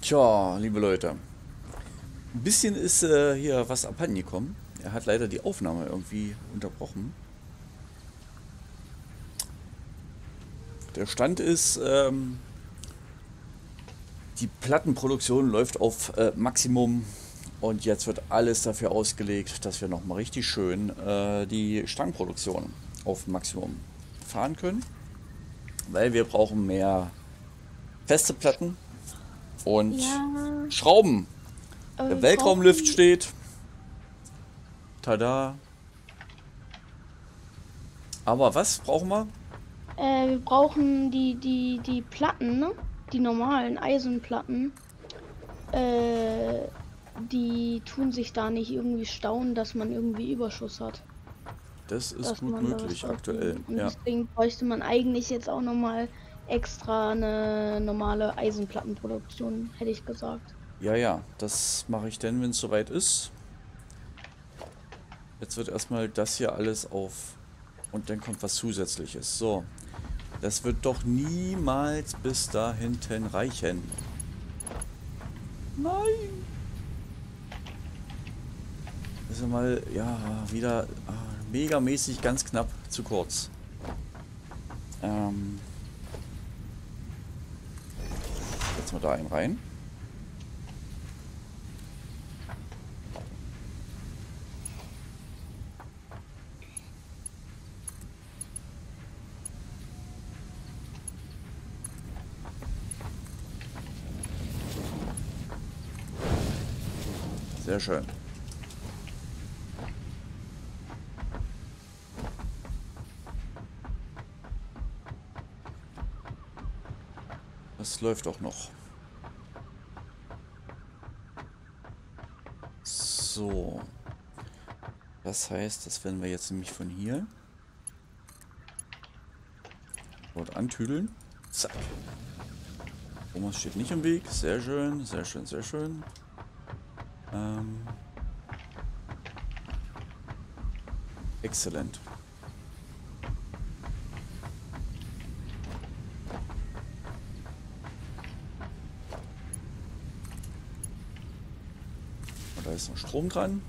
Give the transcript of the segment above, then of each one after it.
Tja, liebe Leute, ein bisschen ist hier was abhanden gekommen. Er hat leider die Aufnahme irgendwie unterbrochen. Der Stand ist, die Plattenproduktion läuft auf Maximum und jetzt wird alles dafür ausgelegt, dass wir nochmal richtig schön die Stangenproduktion auf Maximum fahren können, weil wir brauchen mehr feste Platten und Ja, Schrauben. aber Der wir Weltraumlift brauchen, steht. Tada. Aber was brauchen wir? wir brauchen die Platten, ne? Die normalen Eisenplatten. Äh, Die tun sich da nicht irgendwie stauen, dass man irgendwie Überschuss hat. Das ist Dass gut man das möglich aktuell. irgendwie. Und Ja. deswegen bräuchte man eigentlich jetzt auch nochmal extra eine normale Eisenplattenproduktion, hätte ich gesagt. Ja, ja. Das mache ich dann, wenn es soweit ist. Jetzt wird erstmal das hier alles auf. Und dann kommt was Zusätzliches. So. Das wird doch niemals bis da hinten reichen. Nein! Das ist ja mal, ja, wieder megamäßig ganz knapp zu kurz. Setzen wir da einen rein. Sehr schön. Das läuft auch noch. So. Das heißt, das werden wir jetzt nämlich von hier dort antüdeln. Zack. Thomas steht nicht im Weg. Sehr schön, sehr schön, sehr schön. Exzellent. Und da ist noch Strom dran.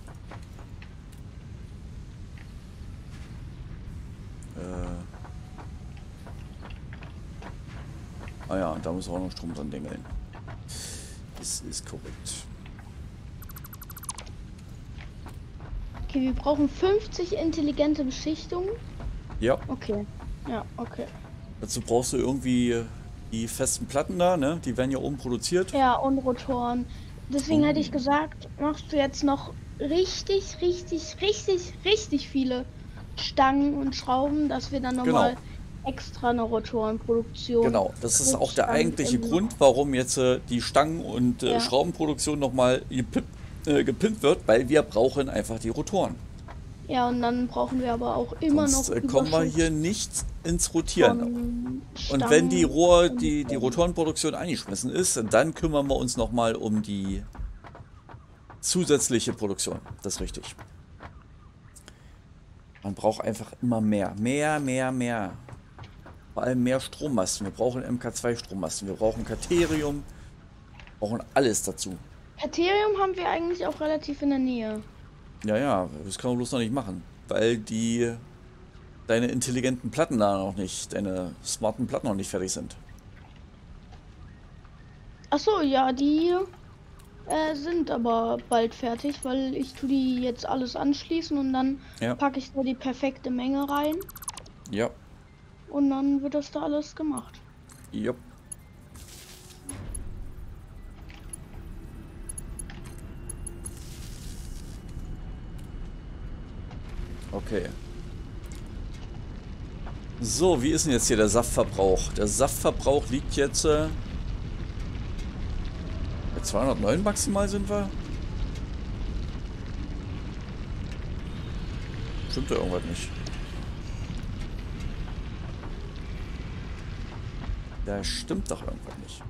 Ah ja, und da muss auch noch Strom dran dengeln. Das ist korrekt. Okay, wir brauchen 50 intelligente Beschichtungen. Ja, Okay. Ja, okay. dazu brauchst du irgendwie die festen Platten da, ne? Die werden ja oben produziert. Ja, und Rotoren. Deswegen hätte ich Oh, gesagt, machst du jetzt noch richtig viele Stangen und Schrauben, dass wir dann genau. nochmal extra eine Rotorenproduktion Genau, das ist mit auch der Stangen eigentliche im Grund, warum jetzt die Stangen- und Ja. Schraubenproduktion nochmal gepimpt wird, weil wir brauchen einfach die Rotoren. Ja, und dann brauchen wir aber auch immer Sonst noch kommen wir hier Überschuss nicht ins Rotieren. von Und wenn die Stangen und Die Rotorenproduktion eingeschmissen ist, dann kümmern wir uns nochmal um die zusätzliche Produktion. Das ist richtig. Man braucht einfach immer mehr. Mehr. Vor allem mehr Strommasten. Wir brauchen MK2 Strommasten. Wir brauchen Katerium. Wir brauchen alles dazu. Ethereum haben wir eigentlich auch relativ in der Nähe. Ja, ja, das kann man bloß noch nicht machen. Weil deine intelligenten Platten da noch nicht, deine smarten Platten noch nicht fertig sind. Ach so, ja, die sind aber bald fertig, weil ich tue die jetzt alles anschließen und dann Ja, packe ich da die perfekte Menge rein ja, und dann wird das da alles gemacht. ja. Okay. So, wie ist denn jetzt hier der Saftverbrauch? Der Saftverbrauch liegt jetzt bei 209 maximal sind wir. Stimmt da irgendwas nicht? Da stimmt doch irgendwas nicht.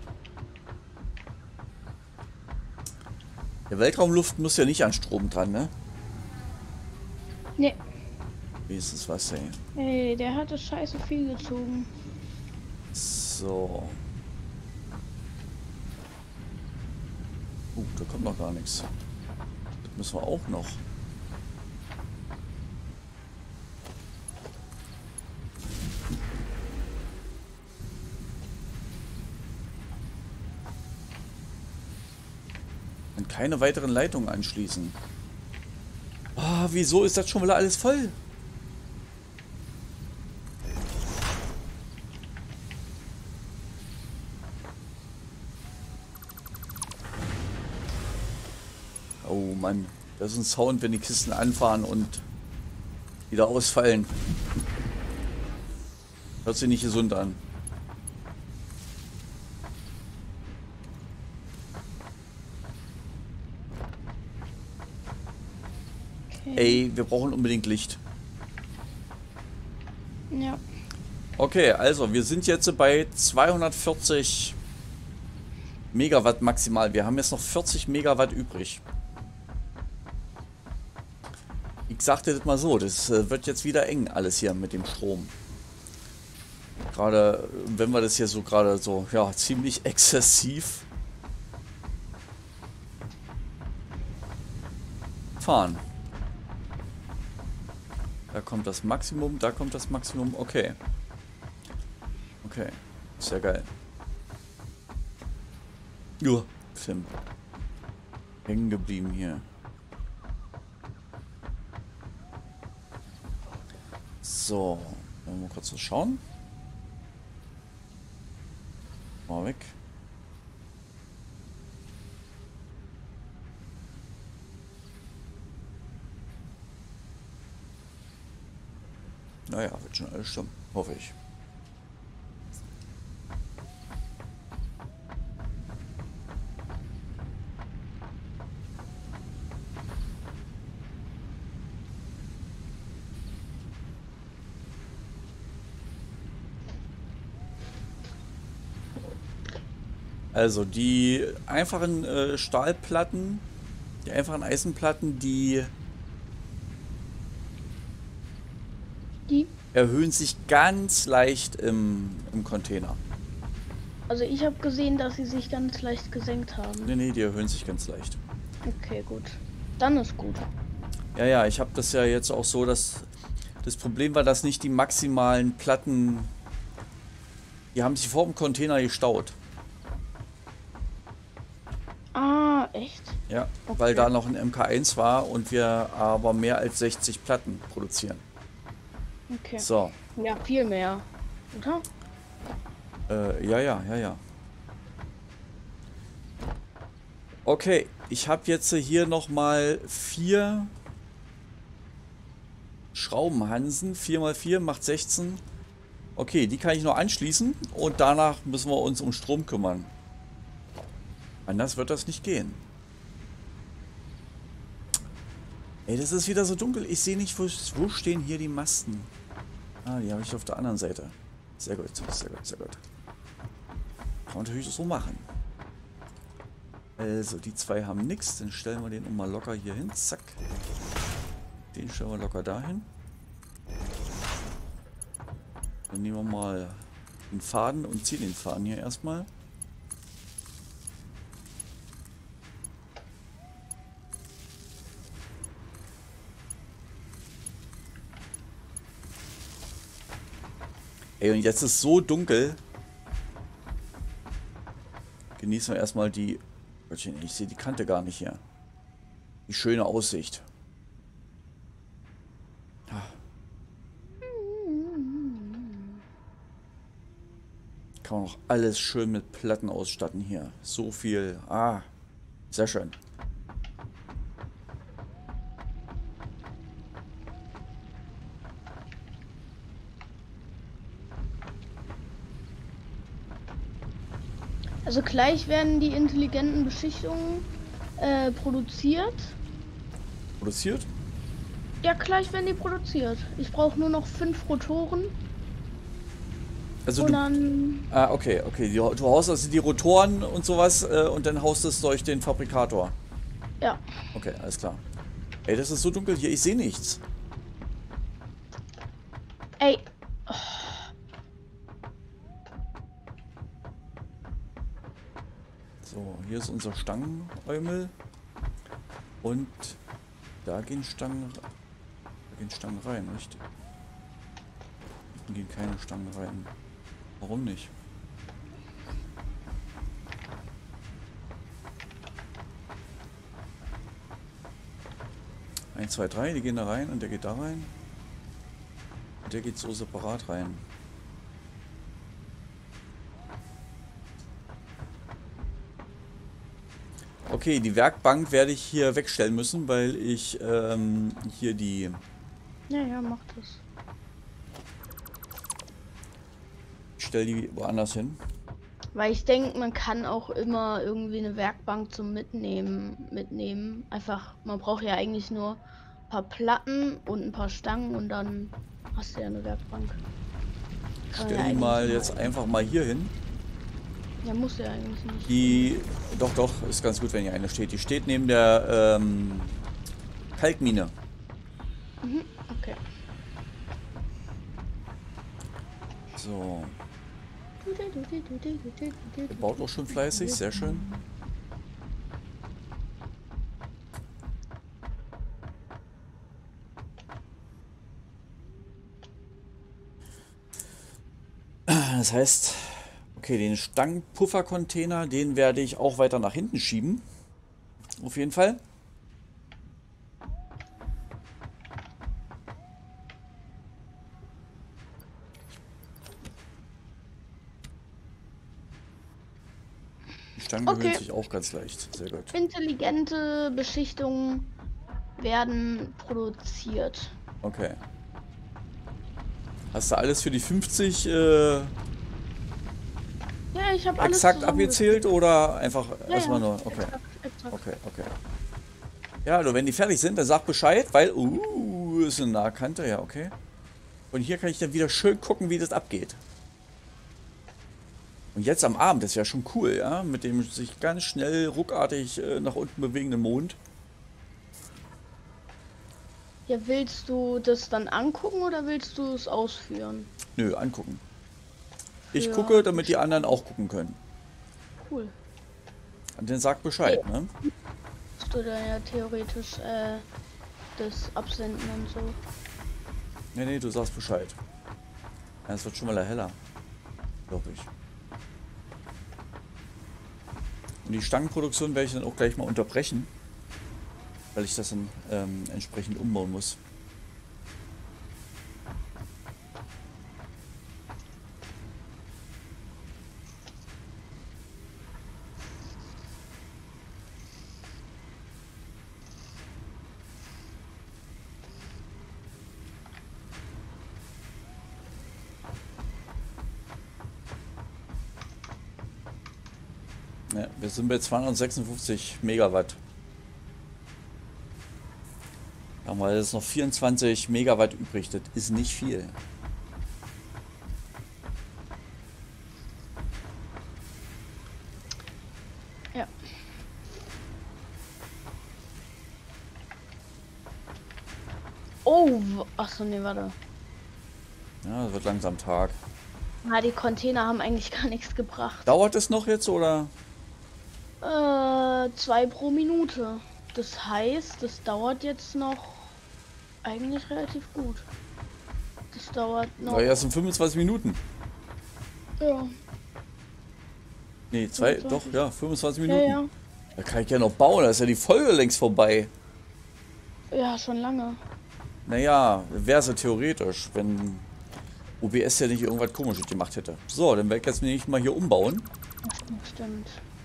Der Weltraumluft muss ja nicht an Strom dran, ne? Nee, Wie ist das was, ey? ey, der hat das scheiße viel gezogen. So. da kommt noch gar nichts. Das müssen wir auch noch. Und keine weiteren Leitungen anschließen. Ah, wieso ist das schon wieder alles voll? Oh Mann, das ist ein Sound, wenn die Kisten anfahren und wieder ausfallen. Hört sich nicht gesund an. Okay. Ey, wir brauchen unbedingt Licht. Ja. Okay, also wir sind jetzt bei 240 Megawatt maximal. Wir haben jetzt noch 40 Megawatt übrig. Ich sagte das mal so, das wird jetzt wieder eng alles hier mit dem Strom. Gerade wenn wir das hier so gerade so, ja, ziemlich exzessiv fahren. Da kommt das Maximum, da kommt das Maximum, okay. Okay, sehr geil. Ja, Film. Hängen geblieben hier. So, wollen wir kurz so schauen. Mal weg. Naja, wird schon alles stimmen, hoffe ich. Also die einfachen Stahlplatten, die einfachen Eisenplatten, die erhöhen sich ganz leicht im Container. Also ich habe gesehen, dass sie sich ganz leicht gesenkt haben. Nee, die erhöhen sich ganz leicht. Okay, gut. Dann ist gut. Ja, ich habe das ja jetzt auch so, dass das Problem war, dass nicht die maximalen Platten, die haben sich vor dem Container gestaut. Ah, echt? Ja, Okay. weil da noch ein MK1 war und wir aber mehr als 60 Platten produzieren. Okay. So. Ja, viel mehr. Oder? Ja. Okay, ich habe jetzt hier nochmal 4 Schraubenhansen. 4x4 macht 16. Okay, die kann ich noch anschließen und danach müssen wir uns um Strom kümmern. Anders wird das nicht gehen. Ey, das ist wieder so dunkel. Ich sehe nicht, wo stehen hier die Masten. Ah, die habe ich auf der anderen Seite. Sehr gut. Kann man natürlich so machen. Also, die zwei haben nichts. Dann stellen wir den mal locker hier hin. Zack. Den stellen wir locker dahin. Dann nehmen wir mal den Faden und ziehen den Faden hier erstmal. Ey, und jetzt ist so dunkel. Genießen wir erstmal die... Ich sehe die Kante gar nicht hier. Die schöne Aussicht. Kann man auch alles schön mit Platten ausstatten hier. So viel. Ah, sehr schön. Also gleich werden die intelligenten Beschichtungen produziert. Produziert? Ja, gleich werden die produziert. Ich brauche nur noch 5 Rotoren. Also und du... dann... Ah, okay. Du haust also die Rotoren und sowas und dann haust es durch den Fabrikator. Ja. Okay, alles klar. Ey, das ist so dunkel hier. Ich sehe nichts. Ey. So, hier ist unser Stangenäumel. Und da gehen Stangen rein, richtig? Da gehen keine Stangen rein. Warum nicht? Eins, zwei, drei, die gehen da rein und der geht da rein. Und der geht so separat rein. Okay, die Werkbank werde ich hier wegstellen müssen, weil ich hier die... Ja, ja, mach das. Ich stelle die woanders hin. Weil ich denke, man kann auch immer irgendwie eine Werkbank zum mitnehmen. Einfach, man braucht ja eigentlich nur ein paar Platten und ein paar Stangen und dann hast du ja eine Werkbank. Ich Kann man stelle ja die mal eigentlich jetzt einfach mal hier hin. Ja, muss ja eigentlich nicht. Die... Doch, ist ganz gut, wenn hier eine steht. Die steht neben der Kalkmine. Mhm, okay. So. Der baut auch schon fleißig, sehr schön. Das heißt, okay, den Stangenpuffercontainer, den werde ich auch weiter nach hinten schieben. Auf jeden Fall. Die Stangen erhöhen sich auch ganz leicht. Sehr gut. Intelligente Beschichtungen werden produziert. Okay. Hast du alles für die 50 Ja, ich habe alles exakt abgezählt oder einfach erstmal nur? Okay. Exakt. Okay, okay. Ja, also wenn die fertig sind, dann sag Bescheid, weil, ist eine Nahkante, ja, okay. Und hier kann ich dann wieder schön gucken, wie das abgeht. Und jetzt am Abend, das ist ja schon cool, ja, mit dem sich ganz schnell ruckartig nach unten bewegenden Mond. Ja, willst du das dann angucken oder willst du es ausführen? Nö, angucken. Ich Ja, gucke, damit die anderen auch gucken können. Cool. Und dann sagt Bescheid, ne? Kannst du dann ja theoretisch das absenden und so. Nee, nee, du sagst Bescheid. Ja, es wird schon mal heller. Glaube ich. Und die Stangenproduktion werde ich dann auch gleich mal unterbrechen. Weil ich das dann entsprechend umbauen muss. Ja, wir sind bei 256 Megawatt. Da haben wir jetzt noch 24 Megawatt übrig. Das ist nicht viel. Ja. Oh, achso, nee, warte. Ja, es wird langsam Tag. Na, die Container haben eigentlich gar nichts gebracht. Dauert es noch jetzt oder? 2 pro Minute. Das heißt, das dauert jetzt noch eigentlich relativ gut. Das dauert noch. Ja, erst in 25 Minuten. Ja. Nee, 25 Minuten. Ja, ja. Da kann ich ja noch bauen, da ist ja die Folge längst vorbei. Ja, schon lange. Naja, wäre es ja theoretisch, wenn OBS ja nicht irgendwas Komisches gemacht hätte. So, dann werde ich jetzt nicht mal hier umbauen. Stimmt.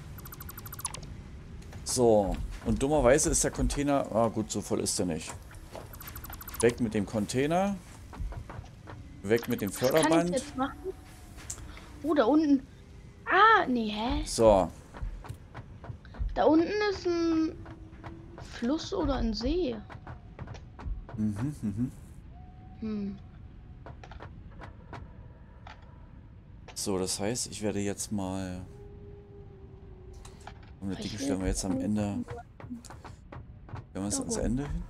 So, und dummerweise ist der Container... Ah gut, so voll ist er nicht. Weg mit dem Container. Weg mit dem Was kann ich Förderband. jetzt machen? Oh, da unten. Ah, nee, hä? So, Da unten ist ein Fluss oder ein See. Hm. so, das heißt, ich werde jetzt mal... Und das Ding stellen wir jetzt am Ende... Stellen wir es ans Ende hin?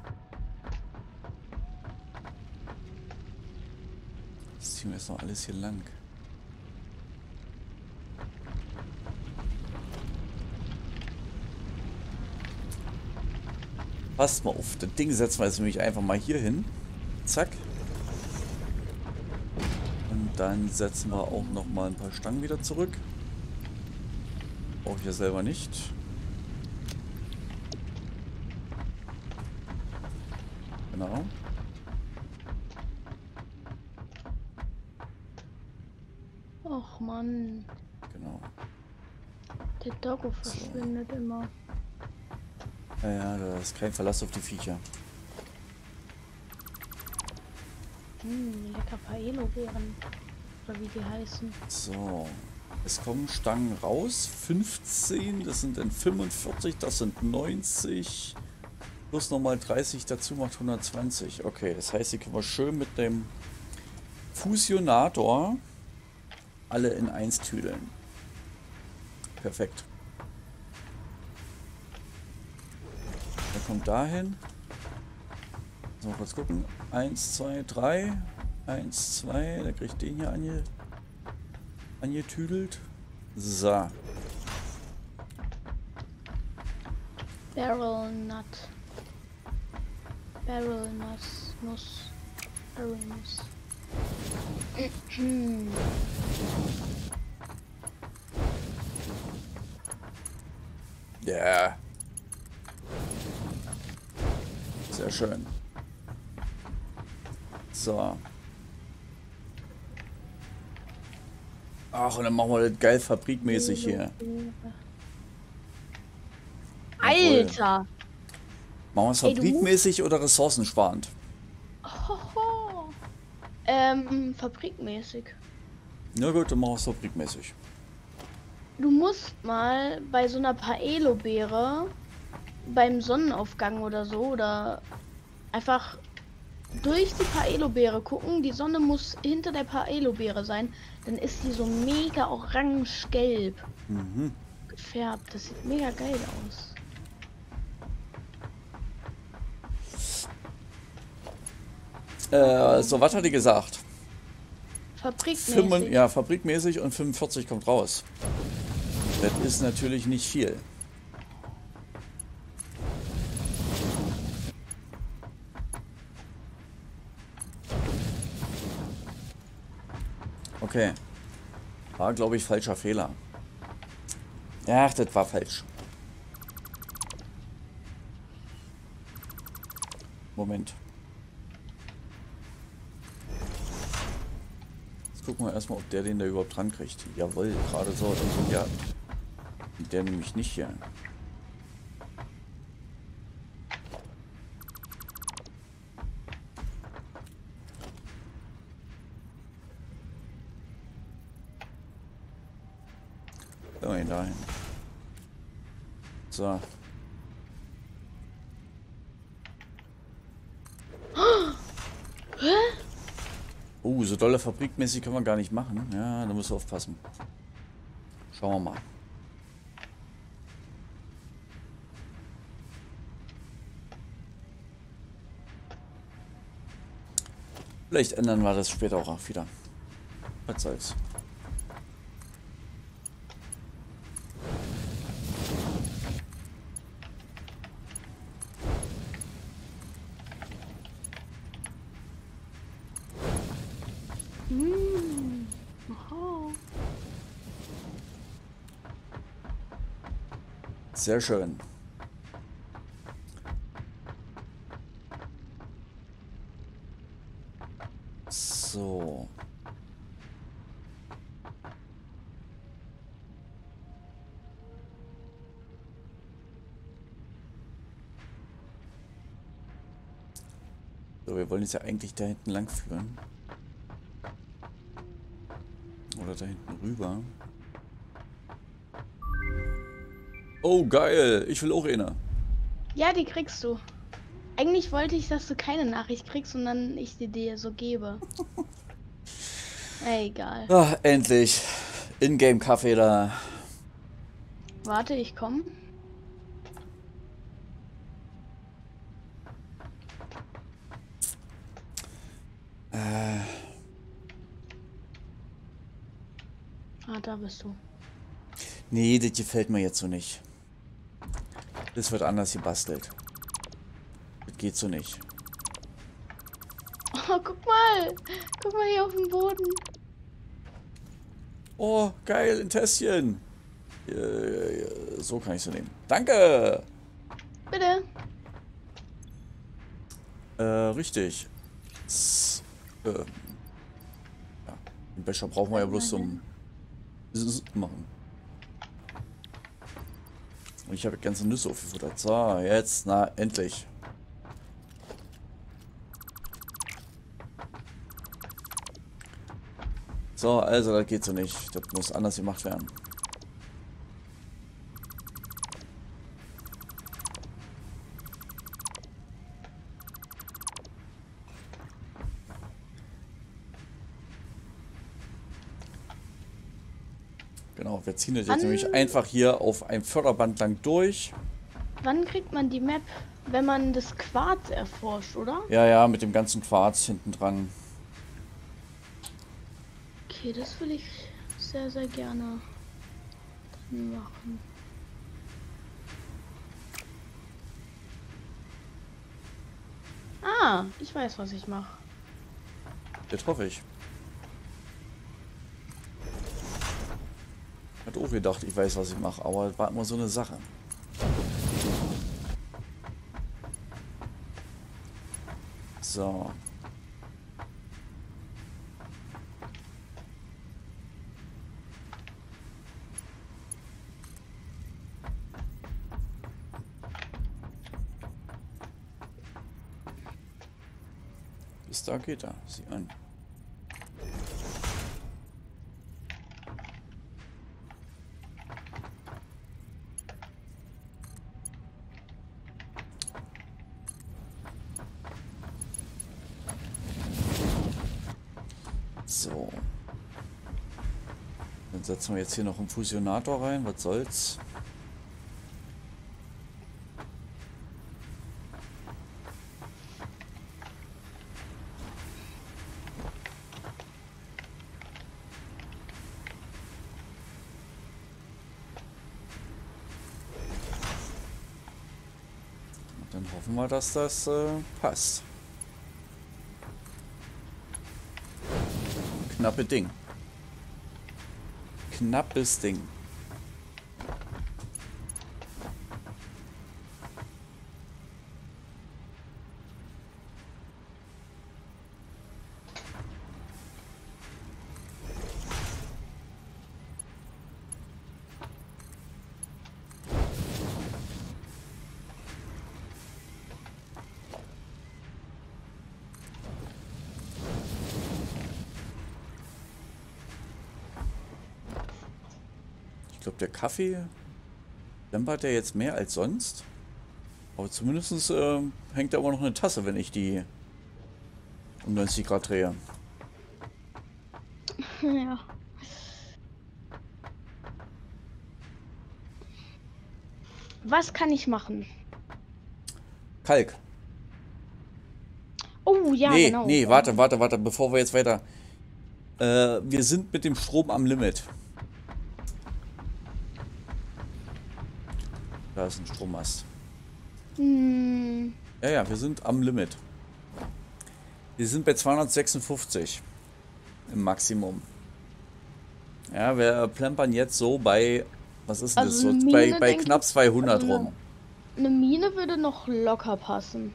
Das ziehen wir jetzt noch alles hier lang. Passt mal auf. Das Ding setzen wir jetzt nämlich einfach mal hier hin. Zack. Und dann setzen wir auch noch mal ein paar Stangen wieder zurück. Brauche ich ja selber nicht. Genau. Och Mann, Genau. der Doggo verschwindet immer. Ja, ja, da ist kein Verlass auf die Viecher. Lecker Paelo-Beeren. Oder wie die heißen. So. Es kommen Stangen raus. 15, das sind dann 45, das sind 90. Plus nochmal 30 dazu macht 120. Okay, das heißt, hier können wir schön mit dem Fusionator alle in eins tüdeln. Perfekt. Der kommt dahin. So, mal kurz gucken. 1, 2, 3. 1, 2. Der kriegt den hier angetüdelt. So. Barrel Nut. Barrel Nuss. Barrel Nuss. Ja. Sehr schön. So. Ach, und dann machen wir das geil fabrikmäßig hier. Alter! Machen wir es fabrikmäßig oder ressourcensparend? Hoho. Fabrikmäßig. Na gut, dann machen wir es fabrikmäßig. Du musst mal bei so einer Paelo-Beere beim Sonnenaufgang oder so oder einfach durch die Paelo-Beere gucken. Die Sonne muss hinter der Paelo-Beere sein. Dann ist die so mega orange-gelb gefärbt. Das sieht mega geil aus. So, was hat die gesagt? Fabrikmäßig. Ja, fabrikmäßig und 45 kommt raus. Das ist natürlich nicht viel. Okay. War, glaube ich, falscher Fehler. Ach, das war falsch. Moment. Jetzt gucken wir erstmal, ob der den da überhaupt dran kriegt. Jawohl, gerade so. Und ja. Der nämlich nicht hier. Dahin, dahin. So. Oh, so dolle fabrikmäßig können wir gar nicht machen. Ja, da müssen wir aufpassen. Schauen wir mal. Vielleicht ändern wir das später auch wieder. Was soll's. Sehr schön. So. So, wir wollen jetzt ja eigentlich da hinten lang führen. Oder da hinten rüber. Oh, geil. Ich will auch eine. Ja, die kriegst du. Eigentlich wollte ich, dass du keine Nachricht kriegst und dann ich die dir so gebe. Egal. Ach, endlich. Ingame-Kaffee da. Warte, ich komme. Ah, da bist du. Nee, das gefällt mir jetzt so nicht. Das wird anders gebastelt. geht so nicht. Oh, guck mal. Guck mal hier auf dem Boden. Oh, geil, ein Tässchen. So kann ich sie nehmen. Danke. Bitte. Richtig. Ja. Den Becher brauchen wir ja bloß zum machen. Und ich habe ganze Nüsse aufgefuttert. So, jetzt, na, endlich. So, also, das geht so nicht. Das muss anders gemacht werden. Genau, wir ziehen das jetzt nämlich einfach hier auf ein Förderband lang durch. Wann kriegt man die Map? Wenn man das Quarz erforscht, oder? Ja, ja, mit dem ganzen Quarz hinten dran. Okay, das will ich sehr, sehr gerne machen. Ah, ich weiß, was ich mache. Das hoffe ich. Hat auch gedacht, ich weiß, was ich mache, aber es war immer so eine Sache. So. Bis da geht er. Sieh an. So. Dann setzen wir jetzt hier noch einen Fusionator rein. Was soll's? Und dann hoffen wir, dass das passt. Knappe Ding. Knappes Ding. Ich glaube, der Kaffee dämpft der jetzt mehr als sonst. Aber zumindest hängt da immer noch eine Tasse, wenn ich die um 90 Grad drehe. Ja. Was kann ich machen? Kalk. Oh, ja, Nee, genau. nee, warte, bevor wir jetzt weiter... wir sind mit dem Strom am Limit. Da ist ein Strommast. Hm, Ja, ja, wir sind am Limit. Wir sind bei 256 im Maximum. Ja, wir plempern jetzt so bei, was ist denn das, Also so eine bei, Mine, bei denke knapp ich, 200 also rum. eine Mine würde noch locker passen.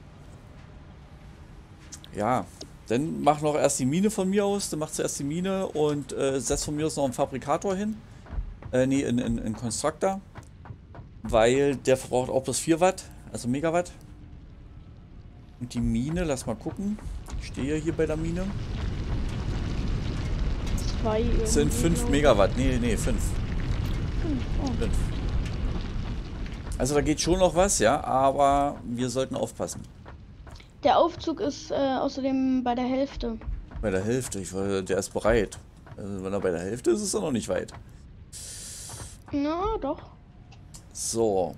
Ja, dann mach noch erst die Mine von mir aus, dann mach zuerst die Mine und setz von mir aus noch einen Fabrikator hin. Nee, in Constructor. Weil der verbraucht auch plus 4 Watt, also Megawatt. Und die Mine, lass mal gucken. Ich stehe hier bei der Mine. 2 Das sind 5 irgendwie. Megawatt. Nee, 5. Oh. 5. Also da geht schon noch was, ja, aber wir sollten aufpassen. Der Aufzug ist außerdem bei der Hälfte. Bei der Hälfte, der ist bereit. Also wenn er bei der Hälfte ist, ist er noch nicht weit. Na, doch. So.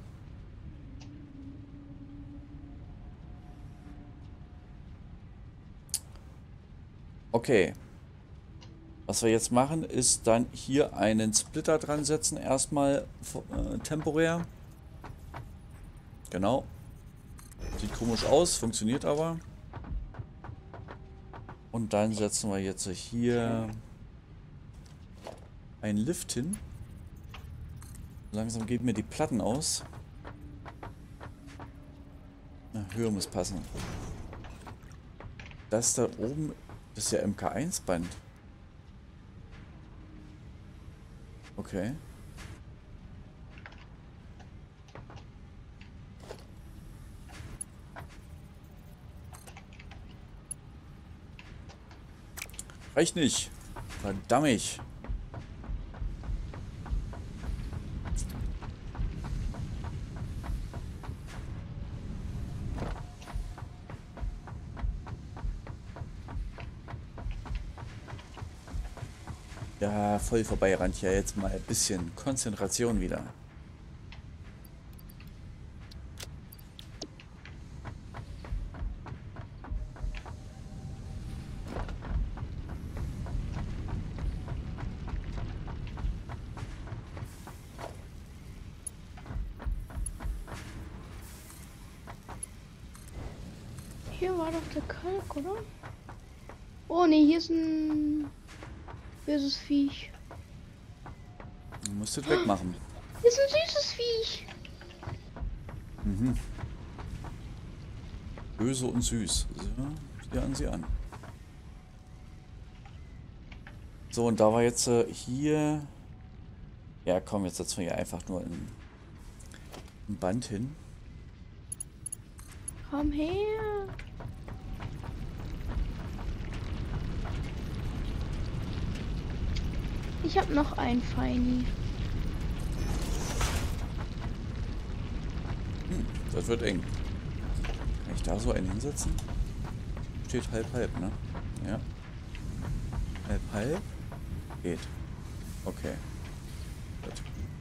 Okay. Was wir jetzt machen, ist dann hier einen Splitter dran setzen. Erstmal temporär. Genau. Sieht komisch aus, funktioniert aber. Und dann setzen wir jetzt hier einen Lift hin. Langsam geben mir die Platten aus. Na, Höhe muss passen. Das da oben, das ist ja MK1-Band. Okay. Reicht nicht. Verdammt. Ja, voll vorbeirannt. Ja, jetzt mal ein bisschen Konzentration wieder. Hier war doch der Kalk, oder? Oh ne, hier ist ein böses Viech. Du musst es wegmachen. Hier ist ein süßes Viech. Mhm. Böse und süß. So, sie an. So, und da war jetzt hier... Ja, komm, jetzt setzen wir hier einfach nur ein Band hin. Komm her. Ich habe noch ein Feini. Das wird eng. Kann ich da so einen hinsetzen? Steht halb, ne? Ja. Halb. Geht. Okay. Gut.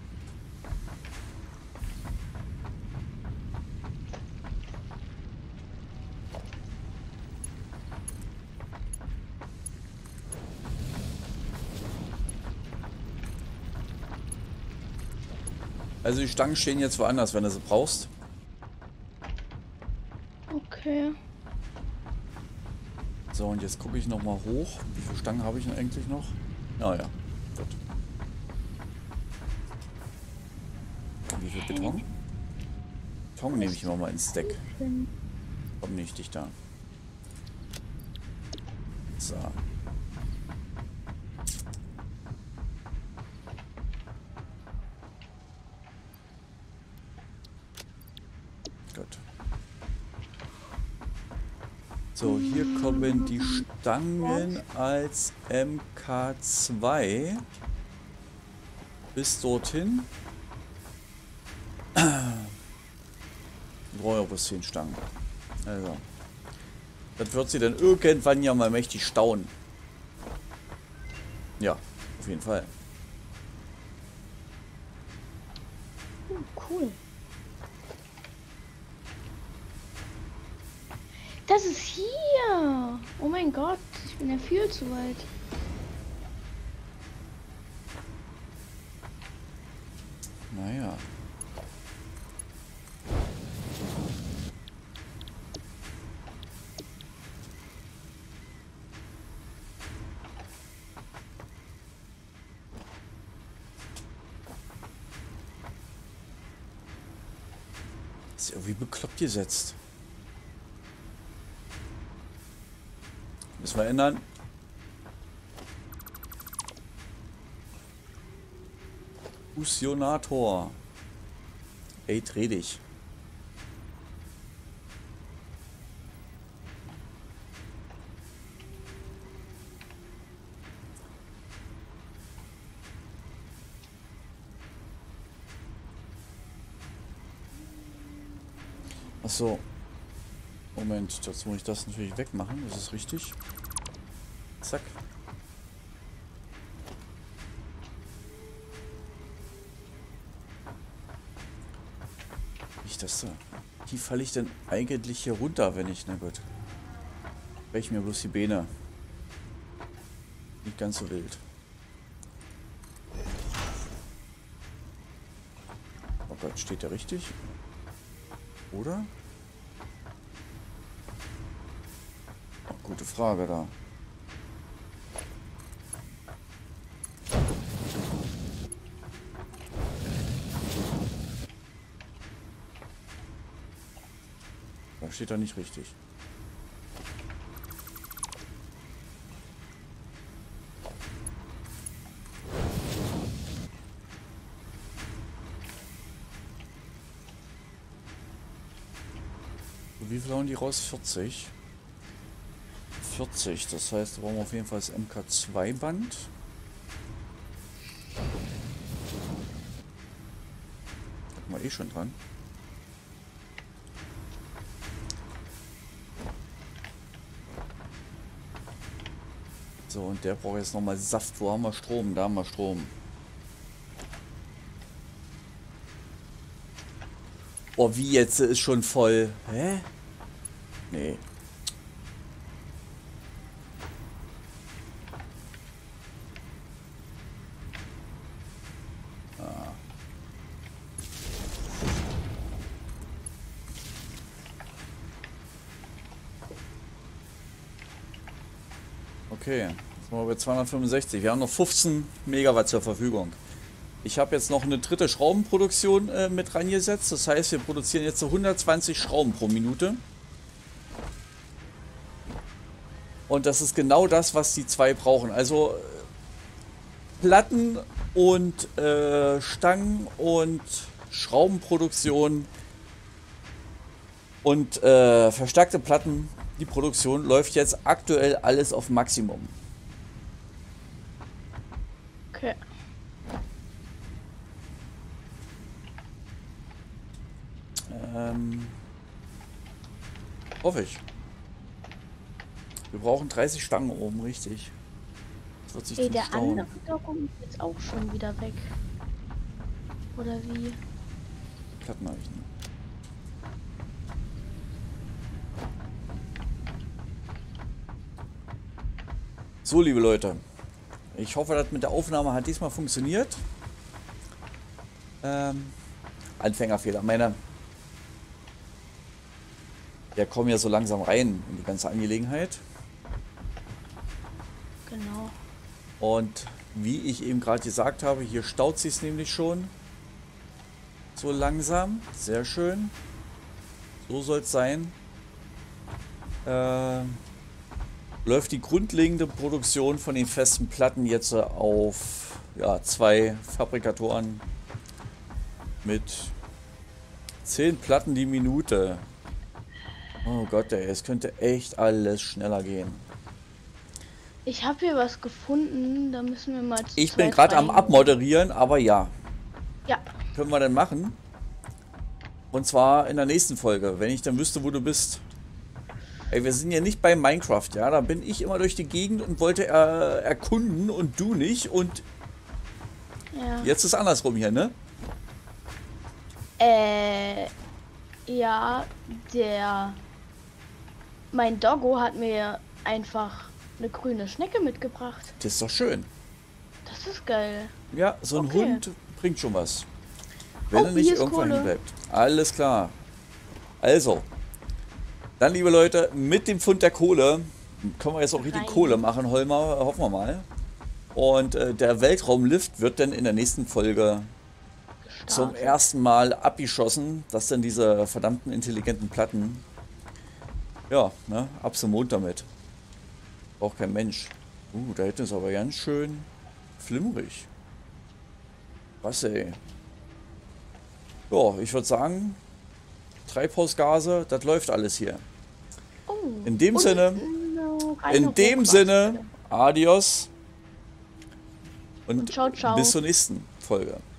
Also die Stangen stehen jetzt woanders, wenn du sie brauchst. Okay. So, und jetzt gucke ich noch mal hoch. Wie viele Stangen habe ich denn eigentlich noch? Ah ja, gut. Wie viel Beton? Beton nehme ich immer mal ins Stack. Komm nicht dich da. So. Gut. So, hier kommen die Stangen als MK2 bis dorthin. Ich brauche ja bloß 10 Stangen. Also. Das wird sie dann irgendwann ja mal mächtig stauen. Ja, auf jeden Fall. Cool. Das ist hier. Oh mein Gott, ich bin ja viel zu weit. Naja. Ist irgendwie bekloppt gesetzt. Müssen wir ändern. Fusionator. Ey, dreh dich. Ach so. Moment, jetzt muss ich das natürlich wegmachen. Das ist richtig. Zack. Nicht das da. Wie falle ich denn eigentlich hier runter, wenn ich... Na gut. Brech mir bloß die Beine. Nicht ganz so wild. Oh Gott, steht der richtig? Oder? gute Frage da. Da steht da nicht richtig. Wie viel hauen die raus? 40. 40, das heißt, da brauchen wir auf jeden Fall das MK2-Band. Da sind wir eh schon dran. So, und der braucht jetzt nochmal Saft. Wo haben wir Strom? Da haben wir Strom. Oh, wie jetzt? Ist schon voll. Hä? Nee. Ah. Okay, jetzt sind wir bei 265. Wir haben noch 15 Megawatt zur Verfügung. Ich habe jetzt noch eine dritte Schraubenproduktion mit reingesetzt. Das heißt, wir produzieren jetzt so 120 Schrauben pro Minute. Und das ist genau das, was die zwei brauchen. Also Platten und Stangen und Schraubenproduktion und verstärkte Platten. Die Produktion läuft jetzt aktuell alles auf Maximum. Okay. Hoffe ich. Wir brauchen 30 Stangen oben, richtig. Das wird sich Ey, zum der Stauen. andere Dokum ist jetzt auch schon wieder weg. Oder wie? Platten habe ich nicht. So, liebe Leute. Ich hoffe, das mit der Aufnahme hat diesmal funktioniert. Anfängerfehler. Wir kommen ja so langsam rein in die ganze Angelegenheit. Genau. Und wie ich eben gerade gesagt habe, hier staut sich es nämlich schon. So langsam. Sehr schön. So soll es sein. Läuft die grundlegende Produktion von den festen Platten jetzt auf 2 Fabrikatoren mit 10 Platten die Minute. Oh Gott, ey, es könnte echt alles schneller gehen. Ich habe hier was gefunden, da müssen wir mal zu Ich bin zweit gerade am rein. Abmoderieren, aber ja, Ja, können wir dann machen. Und zwar in der nächsten Folge, wenn ich dann wüsste, wo du bist. Ey, wir sind ja nicht bei Minecraft, ja, da bin ich immer durch die Gegend und wollte erkunden und du nicht und ja. jetzt ist andersrum hier, ne? Ja, mein Doggo hat mir einfach eine grüne Schnecke mitgebracht. Das ist doch schön. Das ist geil. Ja, so ein Okay. Hund bringt schon was. Wenn Oh, er nicht hier ist irgendwo Kohle. hinbleibt. Alles klar. Also, dann liebe Leute, mit dem Pfund der Kohle können wir jetzt auch richtig Rein. Kohle machen, Holmer, hoffen wir mal. Und der Weltraumlift wird dann in der nächsten Folge zum Gestartet. ersten Mal abgeschossen, dass dann diese verdammten intelligenten Platten, ja, ne, ab zum Mond damit. Braucht kein Mensch. Da hinten ist aber ganz schön flimmerig. Was ey. Ja, ich würde sagen, Treibhausgase, das läuft alles hier. Oh, In dem und Sinne, eine in dem Hochwasser. Sinne, adios und Ciao, ciao. bis zur nächsten Folge.